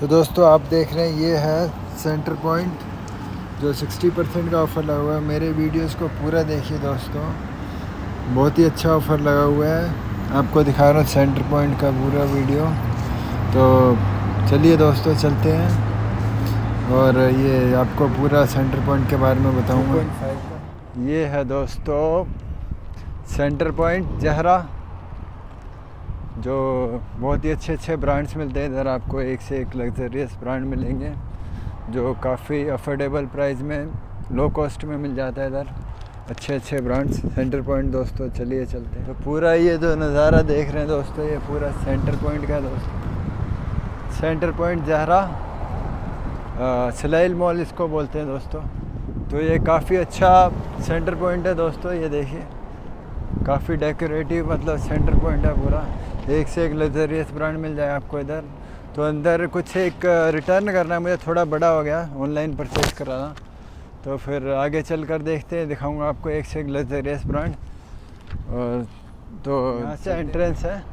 तो दोस्तों आप देख रहे हैं ये है सेंटर पॉइंट जो 60% का ऑफ़र लगा हुआ है। मेरे वीडियोस को पूरा देखिए दोस्तों, बहुत ही अच्छा ऑफ़र लगा हुआ है। आपको दिखा रहा हूँ सेंटर पॉइंट का पूरा वीडियो। तो चलिए दोस्तों चलते हैं और ये आपको पूरा सेंटर पॉइंट के बारे में बताऊँगा। ये है दोस्तों सेंटर पॉइंट जहरा, जो बहुत ही अच्छे ब्रांड्स मिलते हैं इधर। आपको एक से एक लग्जरियस ब्रांड मिलेंगे जो काफ़ी अफोर्डेबल प्राइस में, लो कॉस्ट में मिल जाता है इधर। अच्छे ब्रांड्स सेंटर पॉइंट दोस्तों। चलिए चलते हैं। तो पूरा ये जो नज़ारा देख रहे हैं दोस्तों, ये पूरा सेंटर पॉइंट का दोस्तों। सेंटर पॉइंट जहरा सलाइल मॉल इसको बोलते हैं दोस्तों। तो ये काफ़ी अच्छा सेंटर पॉइंट है दोस्तों। ये देखिए काफ़ी डेकोरेटिव मतलब सेंटर पॉइंट है पूरा। एक से एक लग्जरियस ब्रांड मिल जाए आपको इधर। तो अंदर कुछ एक रिटर्न करना है, मुझे थोड़ा बड़ा हो गया ऑनलाइन परचेज़ कराना। तो फिर आगे चल कर देखते हैं, दिखाऊंगा आपको एक से एक लग्जरियस ब्रांड। और तो यहाँ से एंट्रेंस है।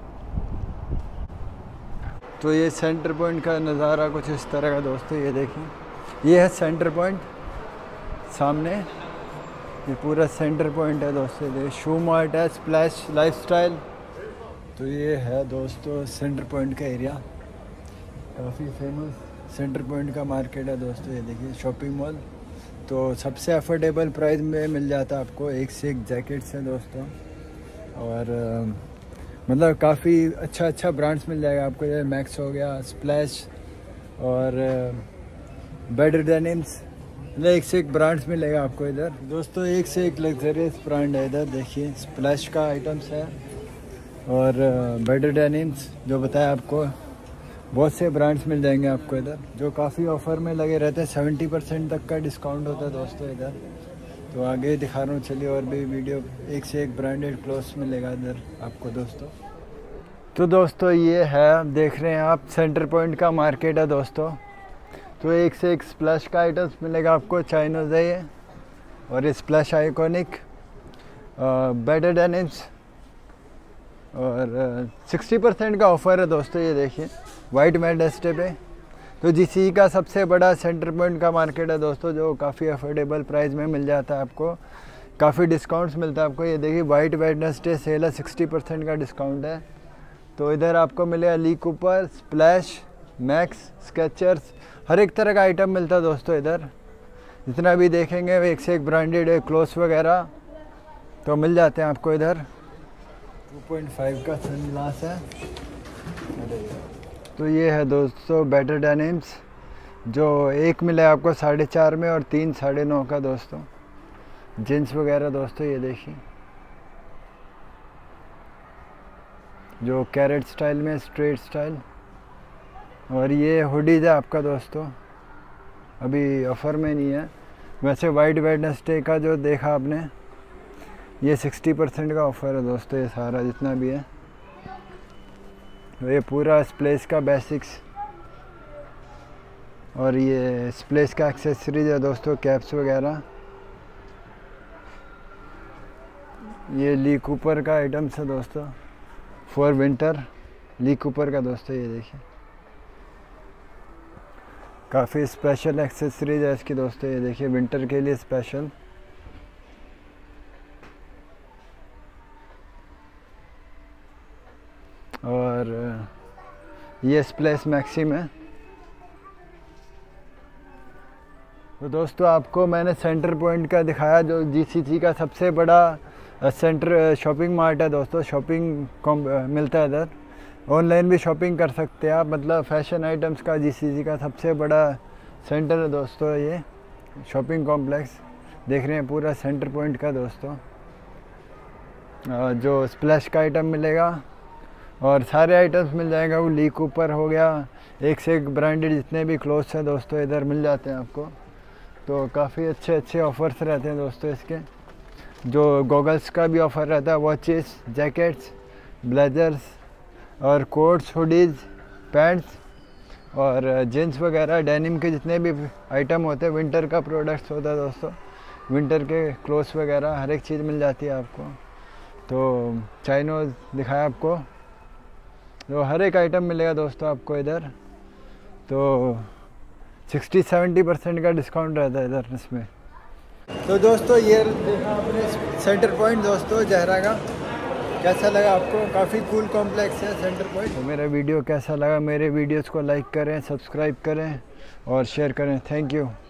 तो ये सेंटर पॉइंट का नज़ारा कुछ इस तरह का दोस्तों। ये देखिए ये है सेंटर पॉइंट सामने। ये पूरा सेंटर पॉइंट है दोस्तों। ये शू मार्ट है, स्प्लैश लाइफस्टाइल। तो ये है दोस्तों सेंटर पॉइंट का एरिया, काफ़ी फेमस सेंटर पॉइंट का मार्केट है दोस्तों। ये देखिए शॉपिंग मॉल। तो सबसे अफोर्डेबल प्राइस में मिल जाता है आपको। एक से एक जैकेट्स हैं दोस्तों, और मतलब काफ़ी अच्छा ब्रांड्स मिल जाएगा आपको। ये मैक्स हो गया, स्प्लैश और बेटर डेनिम्स, मतलब एक से एक ब्रांड्स मिलेगा आपको इधर दोस्तों। एक से एक लग्जरियस ब्रांड है इधर। देखिए स्प्लैश का आइटम्स है और बेटर डेनिम्स जो बताया आपको, बहुत से ब्रांड्स मिल जाएंगे आपको इधर जो काफ़ी ऑफ़र में लगे रहते हैं। 70% तक का डिस्काउंट होता है दोस्तों इधर। तो आगे दिखा रहा हूँ, चलिए और भी वीडियो। एक से एक ब्रांडेड क्लोथ्स मिलेगा इधर आपको दोस्तों। तो दोस्तों ये है, देख रहे हैं आप, सेंटर पॉइंट का मार्केट है दोस्तों। तो एक से एक स्प्लैश का आइटम्स मिलेगा आपको। चाइनोज है ये, और ये स्प्लैश आइकॉनिक, बेटर डेनिम्स, और 60% का ऑफ़र है दोस्तों। ये देखिए वाइट वेडनेसडे पे। तो जीसी का सबसे बड़ा सेंटर पॉइंट का मार्केट है दोस्तों, जो काफ़ी अफोर्डेबल प्राइस में मिल जाता है आपको। काफ़ी डिस्काउंट्स मिलता है आपको। ये देखिए वाइट वेडनेसडे सेल है, 60% का डिस्काउंट है। तो इधर आपको मिलेगा Lee Cooper, Splash, Max, Skechers, हर एक तरह का आइटम मिलता है दोस्तों इधर। जितना भी देखेंगे एक से एक ब्रांडेड क्लोथ्स वगैरह तो मिल जाते हैं आपको इधर। 2.5 का सनग्लास है। तो ये है दोस्तों बेटर डेनिम्स, जो एक मिले आपको 4.5 में और 3 9.5 का दोस्तों। जीन्स वगैरह दोस्तों ये देखिए, जो कैरेट स्टाइल में, स्ट्रेट स्टाइल। और ये हुडीज है आपका दोस्तों, अभी ऑफ़र में नहीं है। वैसे वाइट वेडनेसडे का जो देखा आपने, ये 60% का ऑफ़र है दोस्तों। ये सारा जितना भी है, ये पूरा स्प्लेस का बेसिक्स, और ये स्प्लेस का एक्सेसरीज है दोस्तों, कैप्स वगैरह। ये ली कूपर का आइटम्स है दोस्तों, फॉर विंटर ली कूपर का दोस्तों। ये देखिए काफ़ी स्पेशल एक्सेसरीज है इसकी दोस्तों। ये देखिए विंटर के लिए स्पेशल। और ये स्प्लेस मैक्सिम है। तो दोस्तों आपको मैंने सेंटर पॉइंट का दिखाया, जो जीसीसी का सबसे बड़ा सेंटर शॉपिंग मार्ट है दोस्तों। शॉपिंग मिलता है इधर, ऑनलाइन भी शॉपिंग कर सकते हैं आप। मतलब फैशन आइटम्स का जीसीसी का सबसे बड़ा सेंटर है दोस्तों ये शॉपिंग कॉम्प्लेक्स। देख रहे हैं पूरा सेंटर पॉइंट का दोस्तों। जो स्प्लैश का आइटम मिलेगा और सारे आइटम्स मिल जाएगा। वो ली कूपर हो गया, एक से एक ब्रांडेड जितने भी क्लोथ्स हैं दोस्तों इधर मिल जाते हैं आपको। तो काफ़ी अच्छे ऑफ़र्स रहते हैं दोस्तों इसके। जो गॉगल्स का भी ऑफ़र रहता है, वॉचेस, जैकेट्स, ब्लेजर्स और कोट्स, हुडीज़, पैंट्स और जीन्स वगैरह, डेनिम के जितने भी आइटम होते हैं, विंटर का प्रोडक्ट्स होता है दोस्तों। विंटर के क्लोथ्स वगैरह हर एक चीज़ मिल जाती है आपको। तो चाइनोज दिखाया आपको, तो हर एक आइटम मिलेगा दोस्तों आपको इधर। तो 60-70% का डिस्काउंट रहता है इधर इसमें। तो दोस्तों ये देखा आपने सेंटर पॉइंट दोस्तों जहरा का, कैसा लगा आपको? काफ़ी कूल कॉम्प्लेक्स है सेंटर पॉइंट। तो मेरा वीडियो कैसा लगा? मेरे वीडियोस को लाइक करें, सब्सक्राइब करें और शेयर करें। Thank you.